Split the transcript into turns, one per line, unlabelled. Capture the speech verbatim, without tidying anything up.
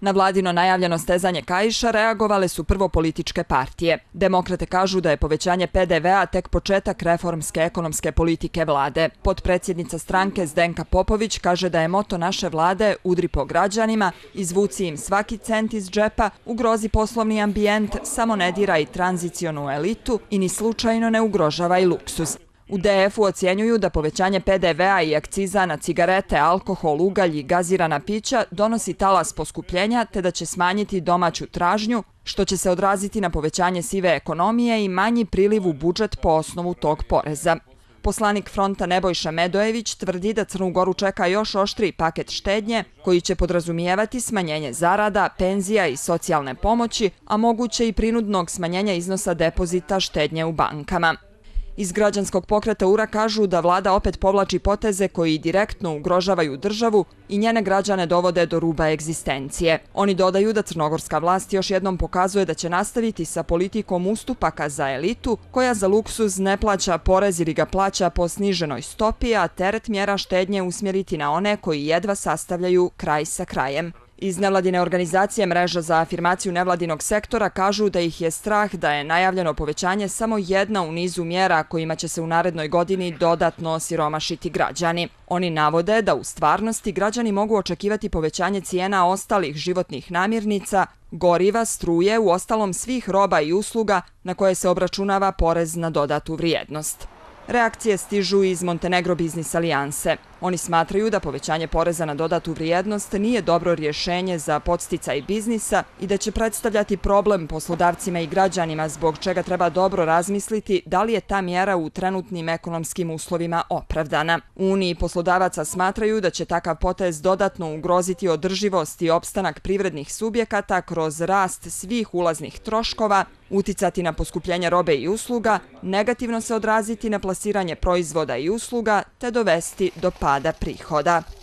Na vladino najavljeno stezanje kaiša reagovale su prvo političke partije. Demokrate kažu da je povećanje pe de vea tek početak reformske ekonomske politike vlade. Potpredsjednica stranke Zdenka Popović kaže da je moto naše vlade udri po građanima, izvuci im svaki cent iz džepa, ugrozi poslovni ambijent, samo ne diraj tranzicionu elitu i ni slučajno ne ugrožavaj luksuz. U de efu ocjenjuju da povećanje pe de vea i akciza na cigarete, alkohol, ugalj i gazirana pića donosi talas poskupljenja te da će smanjiti domaću tražnju, što će se odraziti na povećanje sive ekonomije i manji priliv u budžet po osnovu tog poreza. Poslanik Fronta Nebojša Medojević tvrdi da Crnu Goru čeka još oštriji paket štednje koji će podrazumijevati smanjenje zarada, penzija i socijalne pomoći, a moguće i prinudnog smanjenja iznosa depozita štednje u bankama. Iz građanskog pokreta U R A kažu da vlada opet povlači poteze koji direktno ugrožavaju državu i njene građane dovode do ruba egzistencije. Oni dodaju da crnogorska vlast još jednom pokazuje da će nastaviti sa politikom ustupaka za elitu, koja za luksuz ne plaća porez ili ga plaća po sniženoj stopi, a teret mjera štednje usmjeriti na one koji jedva sastavljaju kraj sa krajem. Iz nevladine organizacije Mreža za afirmaciju nevladinog sektora kažu da ih je strah da je najavljeno povećanje samo jedna u nizu mjera kojima će se u narednoj godini dodatno osiromašiti građani. Oni navode da u stvarnosti građani mogu očekivati povećanje cijena ostalih životnih namirnica, goriva, struje, u ostalom svih roba i usluga na koje se obračunava porez na dodatu vrijednost. Reakcije stižu iz Montenegro Biznis alijanse. Oni smatraju da povećanje poreza na dodatu vrijednost nije dobro rješenje za podsticaj biznisa i da će predstavljati problem poslodavcima i građanima, zbog čega treba dobro razmisliti da li je ta mjera u trenutnim ekonomskim uslovima opravdana. U Uniji poslodavaca smatraju da će takav potez dodatno ugroziti održivost i opstanak privrednih subjekata kroz rast svih ulaznih troškova, uticati na poskupljenje robe i usluga, negativno se odraziti na plasiranje proizvoda i usluga te dovesti do pada prihoda.